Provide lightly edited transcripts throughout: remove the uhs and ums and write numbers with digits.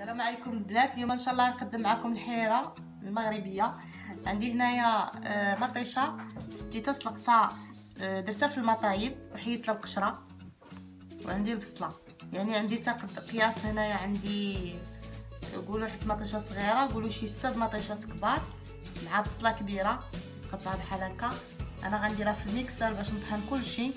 السلام عليكم البنات. اليوم ان شاء الله نقدم معكم الحيره المغربيه. عندي هنايا مطيشه شديتها سلقتها، درتها في المطايب وحيدت لها القشره، وعندي البصله. يعني عندي قياس هنايا، عندي قولوا حيت مطيشه صغيره قولوا شي 6 مطيشات كبار مع بصله كبيره تقطعها بحال هكا. انا غنديرها في الميكسر باش نطحن كلشي.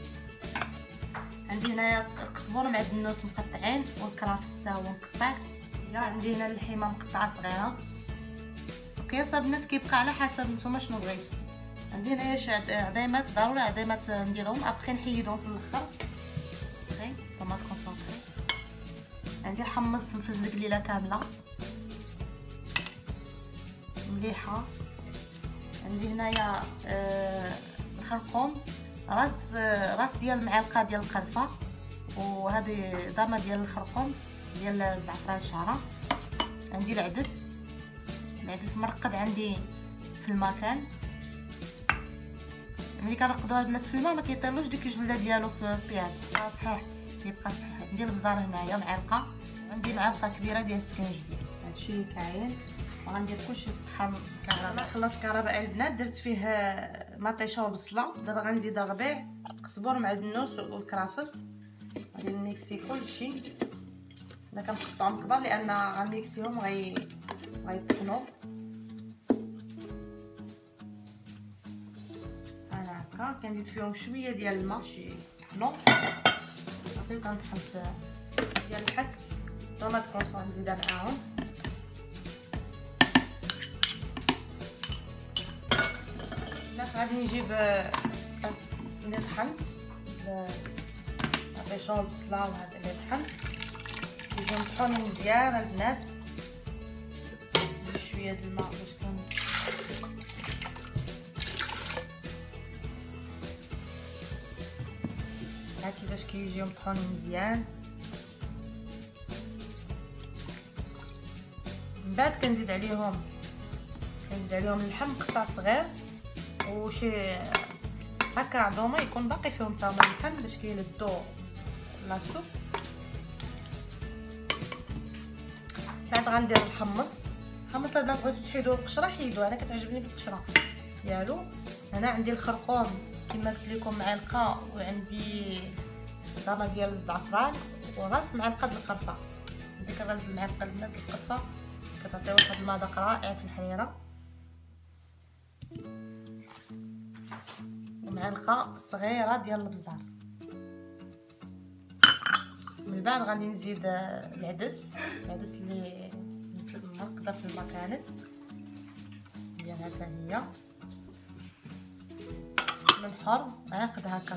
عندي هنايا القزبر مع الدنوس مقطعين والكرافس هو مقطع. عندي هنا اللحيمه مقطعه صغيره. القياس البنات كيبقى على حسب نتوما شنو بغيتو. عندي هنايا شي عديمات، ضروري عديمات نديرهم ابخي نحيدهم في الاخر. صافي طماط كونسونطري. عندي الحمص مفزق ليله كامله مليحه. عندي هنايا الخرقوم، راس ديال معلقه ديال القرفه، وهذه ضامه ديال الخرقوم ديال الزعفران شعره. عندي العدس مرقد عندي في الماء. ملي كنرقدوها البنات في الماء ما كيطيروش ديك الجلده ديالو في الطياب، صحيح كيبقى صحيح. ندير البزار هنايا معلقه، عندي معلقه كبيره ديال السكنجبير. هادشي كاين، وغندير كلشي في الطحن كهرباء. خلاط كهرباء البنات درت فيه مطيشه وبصله. دابا غنزيد الربيع، القزبر مع الدنوس والكرافس. غادي نميكسي كلشي. انا كنقطعهم كبار لان غنميكسيهم غيطحنوا. انا هكا كنزيد فيهم شويه ديال الماء شي طحنوا صافي. كنطحن ديال الحك طماط كونسون نزيدها معاهم. غادي نجيب ندير الحنس مطيشه وبصله وهذا اللي الحنس يجيو مطحونين مزيان البنات. شويه د الماء باش ها كيفاش كيجيو مطحونين مزيان. من بعد كنزيد عليهم اللحم مقطع صغير وشي هكا عظومه يكون باقي فيهم تا هما اللحم باش كيلدو لاصوب. بعد غندير الحمص البنات بغيتو تحيدوا القشره حيدوها، انا كتعجبني بالقشره ديالو. هنا عندي الخرقوم كما قلت لكم معلقه، وعندي ضامه ديال الزعفران وراس معلقه د القرفه. ديك الراس المعلقه البنات د القرفه كتعطي واحد المذاق رائع في الحريره. ومعلقه صغيره ديال البزار. من بعد غادي نزيد العدس اللي مرقده في الماء كانت ديالها حتى هي. من حر عاقد هكا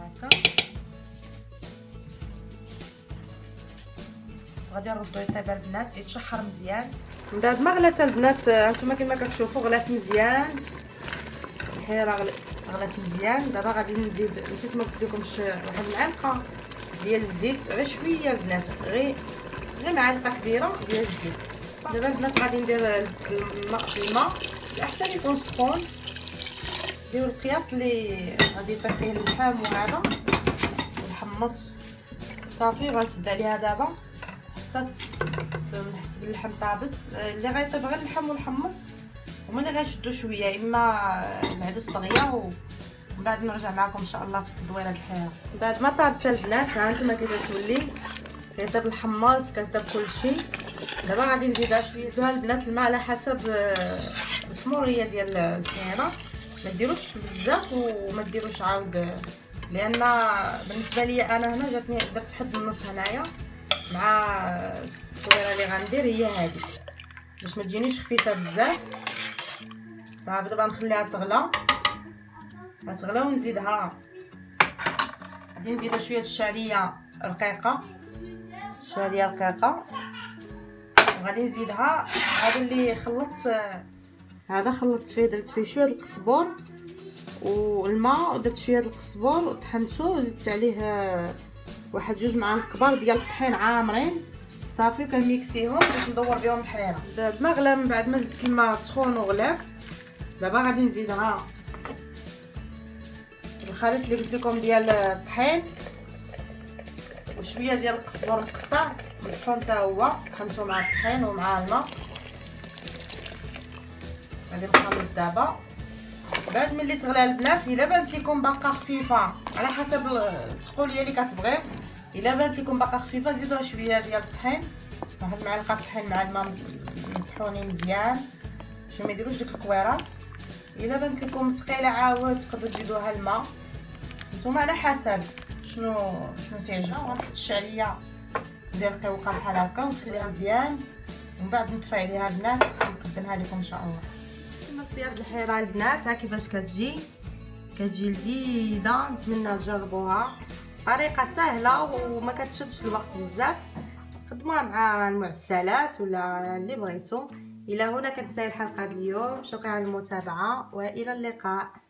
غادي نردو يطيب البنات يتشحر مزيان. من بعد ما غلات البنات هانتوما كما كتشوفوا غلات مزيان الحيره، غلات مزيان. دابا غادي نزيد، نسيت ما قلت لكمش، واحد المعلقه ديال الزيت، غير شويه البنات، غير معلقه كبيره ديال الزيت. دابا البنات غادي ندير الماء الاحسن يكون سخون. ديروا القياس اللي غادي يطيب فيه اللحم وهذا والحمص صافي. غنسد عليها دابا حتى نحس باللحم طابت. اللي غيطيب غير اللحم والحمص هما اللي غيشدوا شويه، اما العدس طغيه. ومن بعد نرجع معكم ان شاء الله في تدوير هاد الحيره. بعد ما طابت البنات ها انتما كيفاش تولي كيطيب الحمص كيطيب كلشي. دابا غادي نزيدها شويه البنات الماء على حسب الحموريه ديال الحيره. ما ديروش بزاف وما ديروش عاود، لان بالنسبه لي انا هنا جاتني درت حد النص هنايا مع التدويره اللي غندير هي هذه باش ما تجينيش خفيفه بزاف. صافي دابا نخليها تغلى ونزيدها. غادي نزيدها شويه الشعريه رقيقه وغادي نزيدها هذا اللي خلطت فيه. درت فيه شويه القزبر والماء، ودرت شويه القزبر وطحنته، وزدت عليه واحد 2 معالق كبار ديال الطحين عامرين صافي. كنميكسيهم باش ندور بهم الحريره. بعد ما غلا، من بعد ما زدت الماء سخون وغلات، دابا غادي نزيدها الخليط اللي قلت لكم ديال الطحين وشويه ديال القزبر مقطع مطحون حتى هو، خلطو مع الطحين ومع الماء. غادي نخلط دابا. بعد ملي تغلى البنات، الا بانت لكم باقا خفيفه على حسب التقوليه اللي كتبغيو، الا بانت لكم باقا خفيفه زيدوها شويه ديال الطحين، واحد معلقه طحين مع الماء مطحونين مزيان باش ما يديروش ديك الكويرات. الا بانت لكم ثقيله عاود تقدروا تزيدوها الماء، نتوما على حسب شنو تعجبكم. غنحط الشعريه ندير قوقه بحال هكا ونخليها مزيان، ومن بعد نطفي عليها البنات ونقدمها لكم ان شاء الله. كما ديال الحيره البنات، ها كيفاش كتجي لذيذه. نتمنى تجربوها، طريقه سهله وما كتشدش الوقت بزاف. خدموها مع المعسلات ولا اللي بغيتو. الى هنا كانت الحلقه اليوم، شكرا على المتابعه والى اللقاء.